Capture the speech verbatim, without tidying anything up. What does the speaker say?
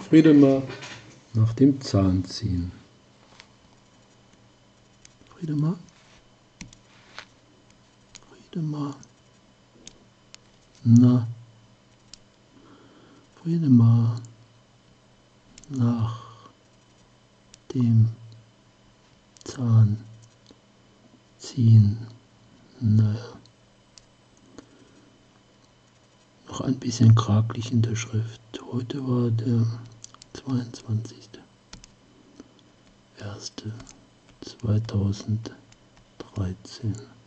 Friedemar nach dem Zahn ziehen. Friedemar. Friedemar. Na. Friedemar nach dem Zahn ziehen. Naja. Noch ein bisschen krakelig in der Schrift. Heute war der zweiundzwanzigste erste zweitausenddreizehn.